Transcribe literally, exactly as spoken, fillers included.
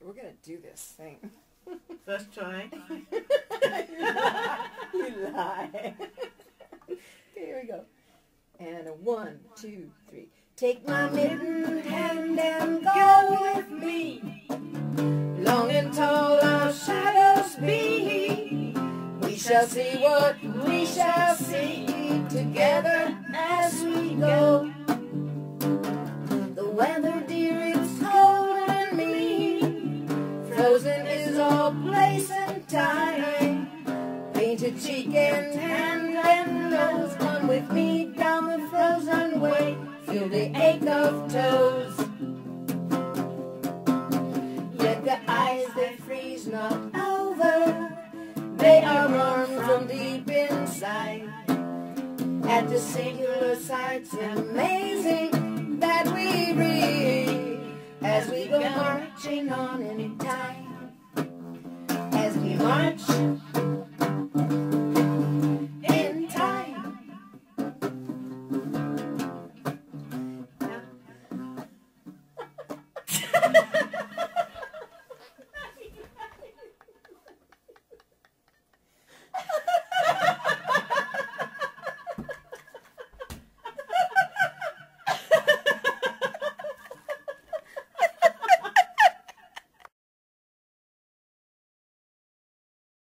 we're gonna do this thing. First try. You lie. Okay, here we go. And a one, two, three. Take my mittened hand and go with me. Long and tall our shadows be. We shall see what we shall see together as we go. The weather, dear, it's cold and mean. Frozen is all place and time. Painted cheek and hand and nose. Come with me down the frozen way. Feel the ache of toes. Yet the eyes they freeze not over. They are warm from deep inside. At the singular sights amazing that we read as we go marching on in time. As we march